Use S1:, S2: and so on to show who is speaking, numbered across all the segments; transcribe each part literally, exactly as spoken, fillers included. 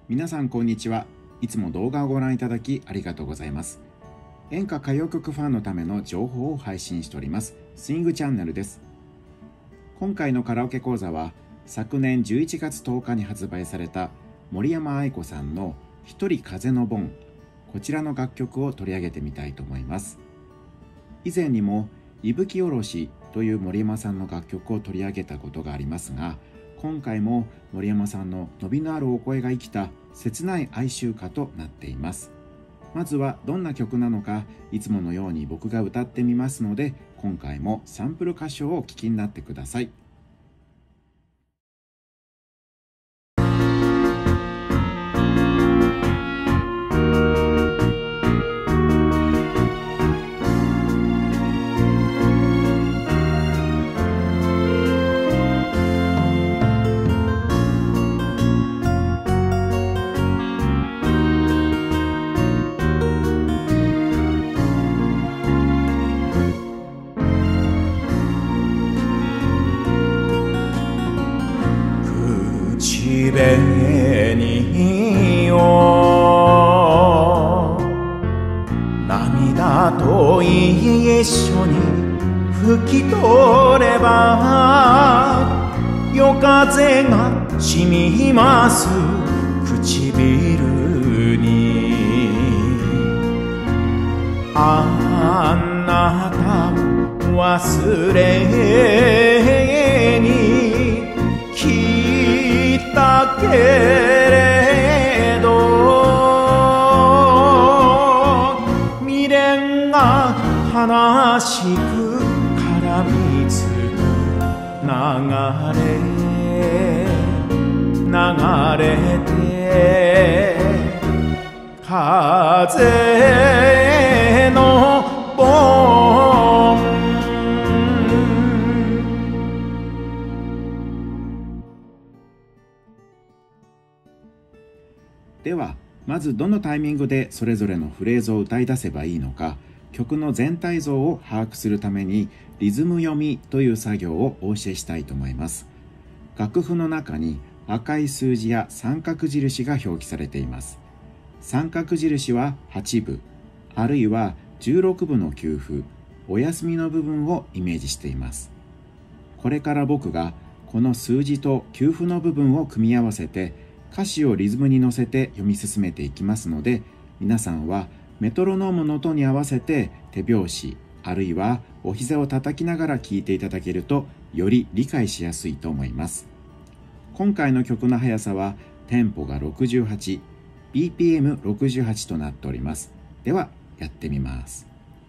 S1: 皆さんこんにちは。いつも動画をご覧いただきありがとうございます。演歌歌謡曲ファンのための情報を配信しておりますスイングチャンネルです。今回のカラオケ講座は昨年じゅういちがつとおかに発売された森山愛子さんの一人風の盆、こちらの楽曲を取り上げてみたいと思います。以前にも伊吹おろしという森山さんの楽曲を取り上げたことがありますが、今回も森山さんの伸びのあるお声が生きた切ない哀愁歌となっています。まずはどんな曲なのか、いつものように僕が歌ってみますので、今回もサンプル歌唱をお聴きになってください。
S2: 紅を涙と一緒に拭き取れば、夜風が染みます唇に。あなたを忘れに来たけれど、未練が悲しく絡みつく流れ流れて風の盆。
S1: ではまずどのタイミングでそれぞれのフレーズを歌い出せばいいのか、曲の全体像を把握するためにリズム読みという作業をお教えしたいと思います。楽譜の中に赤い数字や三角印が表記されています。三角印ははちぶ、あるいはじゅうろくぶの休符、お休みの部分をイメージしています。これから僕がこの数字と休符の部分を組み合わせて歌詞をリズムに乗せて読み進めていきますので、皆さんはメトロノームの音に合わせて手拍子、あるいはお膝を叩きながら聴いていただけるとより理解しやすいと思います。今回の曲の速さはテンポがろくじゅうはち、ビーピーエムろくじゅうはち となっております。ではやってみます。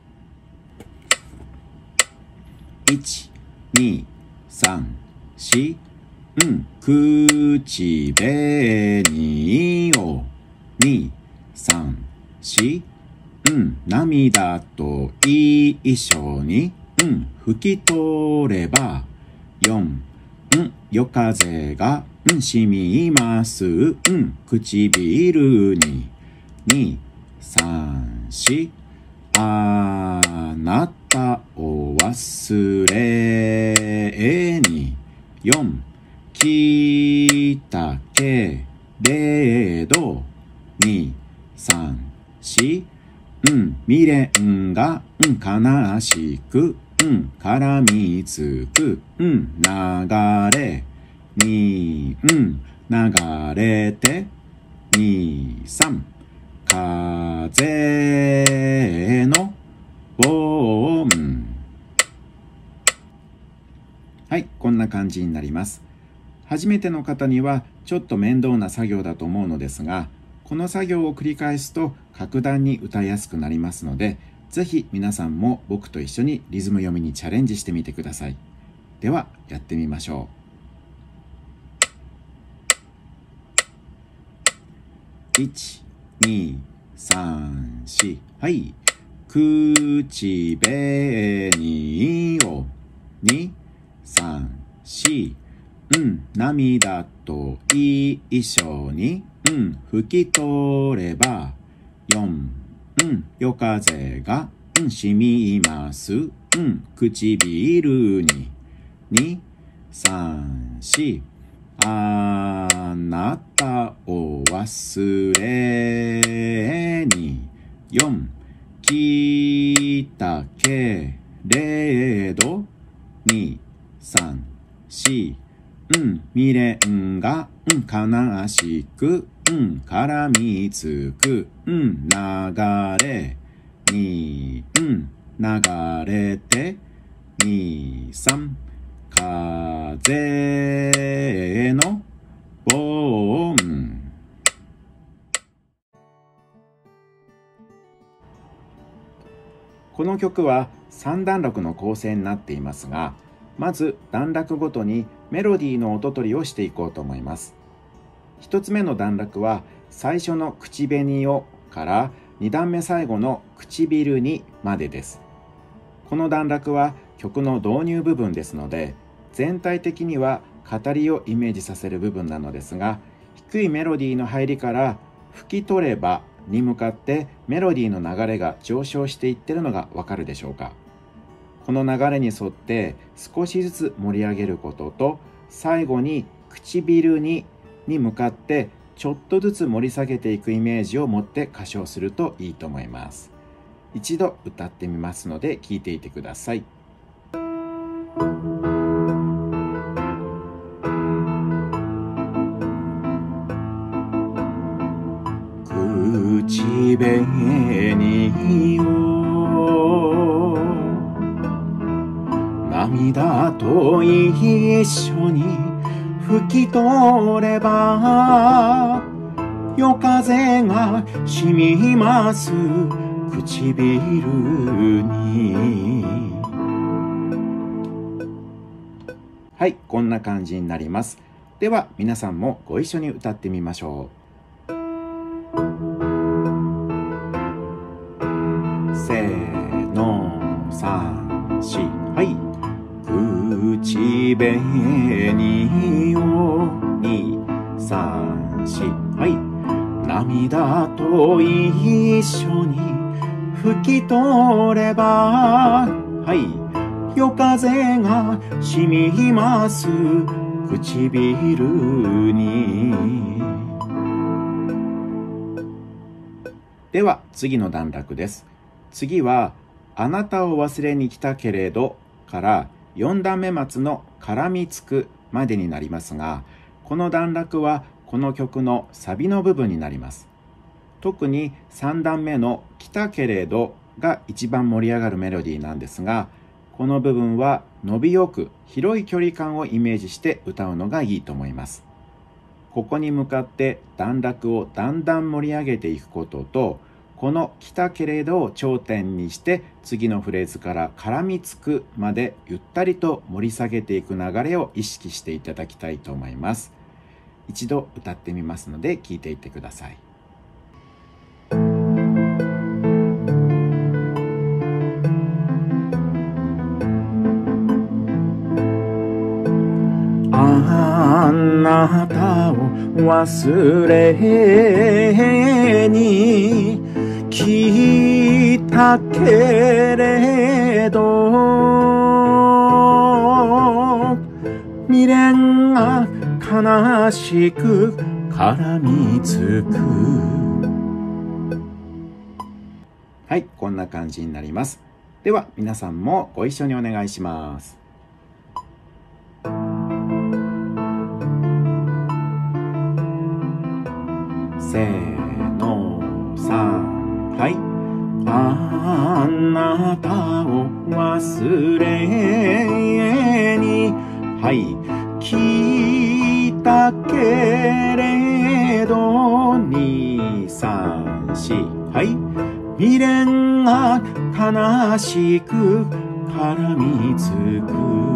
S1: いち、に、さん、し、うん、口紅をに、さん、し、うん、涙と一緒に、うん、拭き取れば、よん、うん、夜風が、うん、染みます、うん、唇に、に、さん、し、あなたを忘れに、よん、来たけれど、に、さん、し、うん、未練が、うん、悲しく、うん、絡みつく、うん、流れ、に、うん、流れて、に、さん、風の盆。はい、こんな感じになります。初めての方にはちょっと面倒な作業だと思うのですが、この作業を繰り返すと格段に歌いやすくなりますので、ぜひ皆さんも僕と一緒にリズム読みにチャレンジしてみてください。ではやってみましょう。いち、に、さん、し、はい。口紅をに、さん、し、うん、涙と一緒に、うん、拭き取れば、よん、うん、夜風が、うん、染みます、うん、唇に、に、さん、し、 あなたを忘れに。よん、来たけれど。に、さん、し、うん、未練が、うん、悲しく、うん、絡みつく、うん、流れ、に、うん、流れて、に、さん、風の盆。この曲はさん段落の構成になっていますが、まず段落ごとにメロディーの音取りをしていこうと思います。一つ目の段落は最初の口紅をからに段目最後の唇にまでです。この段落は曲の導入部分ですので、全体的には語りをイメージさせる部分なのですが、低いメロディーの入りから吹き取ればに向かってメロディーの流れが上昇していってるのがわかるでしょうか。この流れに沿って少しずつ盛り上げることと、最後に唇にに向かってちょっとずつ盛り下げていくイメージを持って歌唱するといいと思います。一度歌ってみますので聞いていてください。口紅を涙と一緒に吹き取れば、夜風が染みます唇に。はい、こんな感じになります。では皆さんもご一緒に歌ってみましょう。せーの、さん、し、はい。口紅をに、さん、し、はい。涙と一緒に吹き取れば、はい。夜風が染みます唇に。では次の段落です。次はあなたを忘れに来たけれどからよん段目末の絡みつくまでになりますが、この段落はこの曲のサビの部分になります。特にさん段目の来たけれどが一番盛り上がるメロディーなんですが、この部分は伸びよく広い距離感をイメージして歌うのがいいと思います。ここに向かって段落をだんだん盛り上げていくことと、この来たけれどを頂点にして次のフレーズから絡みつくまでゆったりと盛り下げていく流れを意識していただきたいと思います。一度歌ってみますので聞いていってください。あなたを忘れに来たけれど、未練が悲しく絡みつく。はい、こんな感じになります。では皆さんもご一緒にお願いします。せーの、さん、はい。あなたを忘れに、はい。来たけれど、に、さん、し、はい。未練が悲しく絡みつく。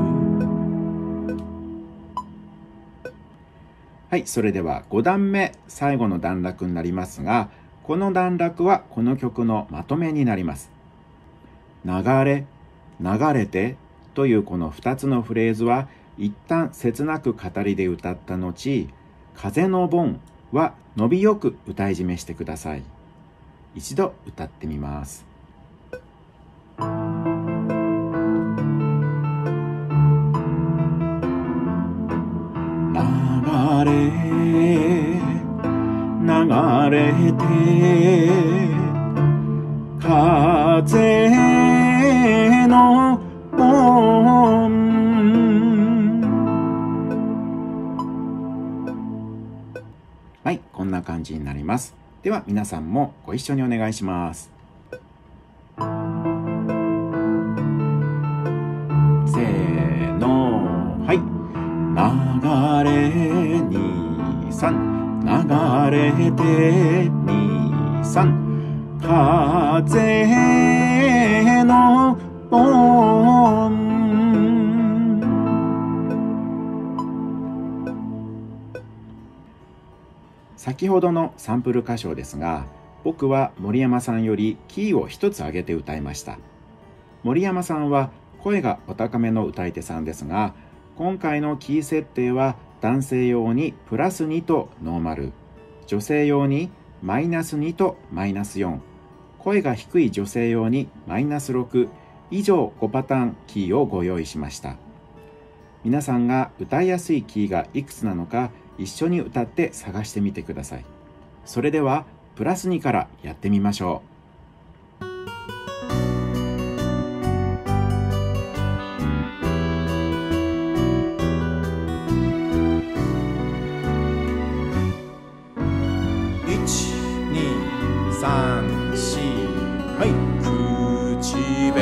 S1: はい、それではご段目最後の段落になりますが、この段落はこの曲のまとめになります。流れ、流れてというこのふたつのフレーズは一旦切なく語りで歌った後、風の盆は伸びよく歌い締めしてください。一度歌ってみます。流れて風の盆。はい、こんな感じになります。では皆さんもご一緒にお願いします。せーの、はい。流れにさん、流れてにさん、風の盆。先ほどのサンプル歌唱ですが、僕は森山さんよりキーを一つ上げて歌いました。森山さんは声がお高めの歌い手さんですが、今回のキー設定は男性用にプラスにとノーマル、女性用にマイナスにとマイナスよん、声が低い女性用にマイナスろく、以上ごパターンキーをご用意しました。皆さんが歌いやすいキーがいくつなのか一緒に歌って探してみてください。それではプラスにからやってみましょう。
S2: いち、に、さん、よん、はい。口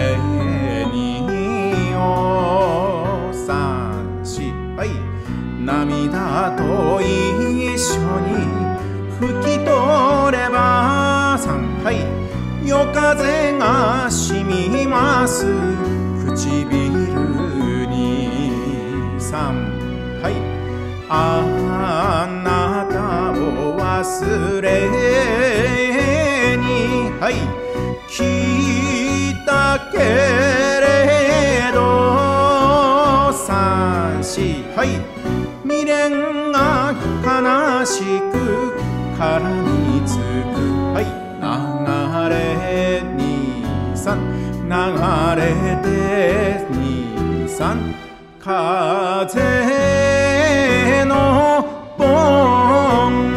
S2: 紅をさん、よん、はい。涙と一緒に拭き取ればさん、はい。夜風が染みます唇にさん、はい。あなたを忘れに、はい。来たけれどさん、よん、はい。未練が悲しく絡みつく、はい。流れにさん、流れてにさん、風の盆。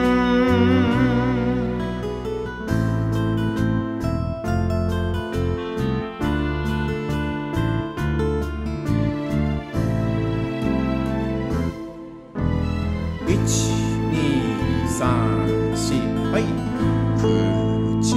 S2: いち、に、さん、よん、はい。口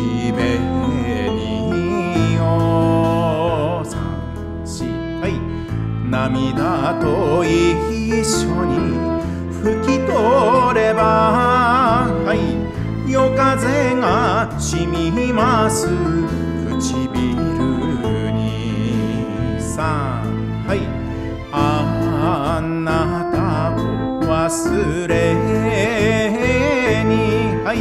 S2: 紅をさん、よん、はい。涙と一緒に拭き取れば、はい。夜風が染みます唇にさん、はい。あなたを忘れに、はい。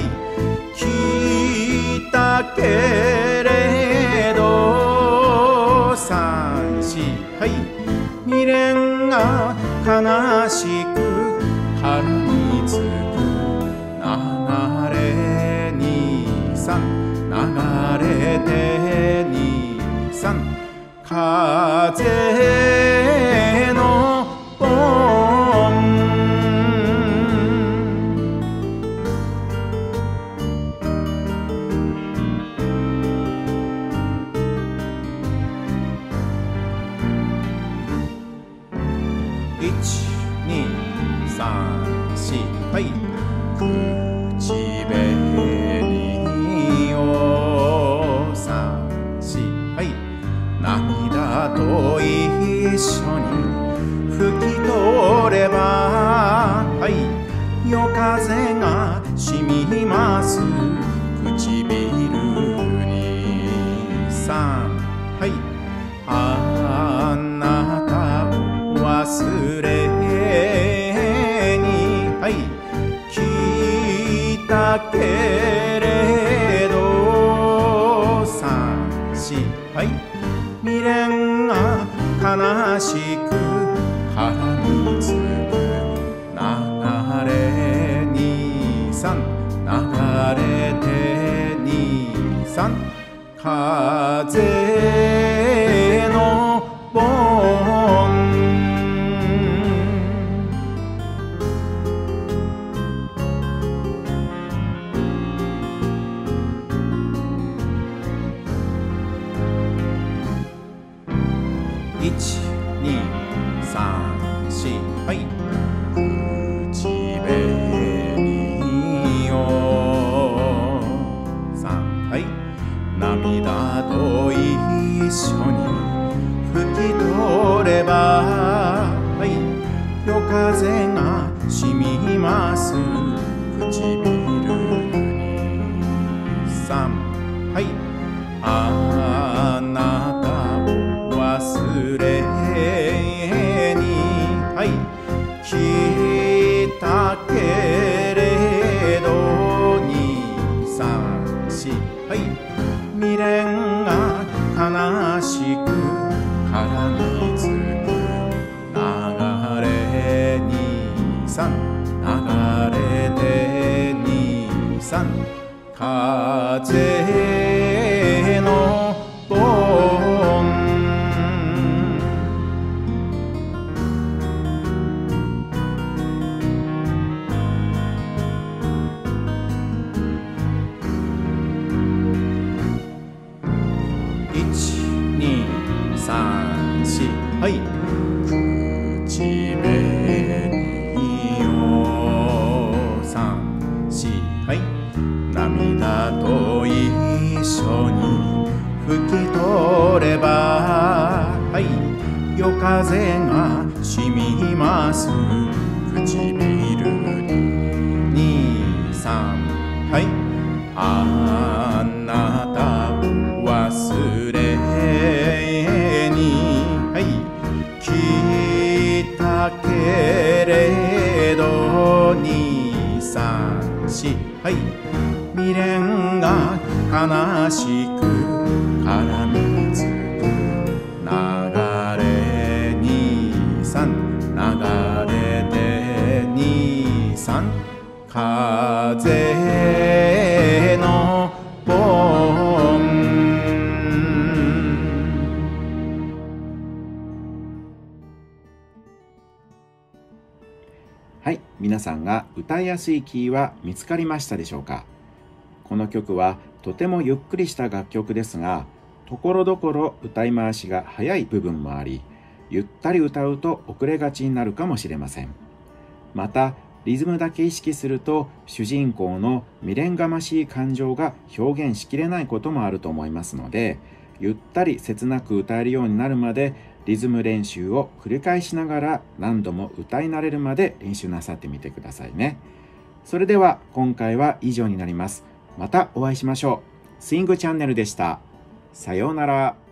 S2: 来たけれどさん、よん、はい。未練が悲しく絡みつく、流れにさん、流れてにさん、風の盆。いち、に、さん、よん、はい。口紅をさん、よん、はい。涙と一緒に拭き取れば、はい。夜風が染みます唇にさん、はい。あなたを忘れに、はい。来たけれどさん、よん、はい。未練が悲しく絡みつく、流れにさん、流れてにさん、風の盆。 いちにさんしはい。口紅をさんはい。涙と一緒に拭き取ればはい。夜風が染みます唇にさんはい。あなたを忘れにはい来たけれどにさんしはい未練が悲しく絡みつく流れにさん流れてにさん風の盆いちにさんしはい口紅をさんしはい涙と一緒に拭き取ればはい夜風が染みます唇ににさんはいあなたを忘れにはい来たけれどにさんしはい未練が悲しく絡みつく流れにさん流れてにさん風の盆
S1: はい、皆さんが歌いやすいキーは見つかりましたでしょうか。この曲はとてもゆっくりした楽曲ですが、ところどころ歌い回しが早い部分もあり、ゆったり歌うと遅れがちになるかもしれません。また、リズムだけ意識すると主人公の未練がましい感情が表現しきれないこともあると思いますので、ゆったり切なく歌えるようになるまでリズム練習を繰り返しながら何度も歌い慣れるまで練習なさってみてくださいね。それでは今回は以上になります。またお会いしましょう。スイングチャンネルでした。さようなら。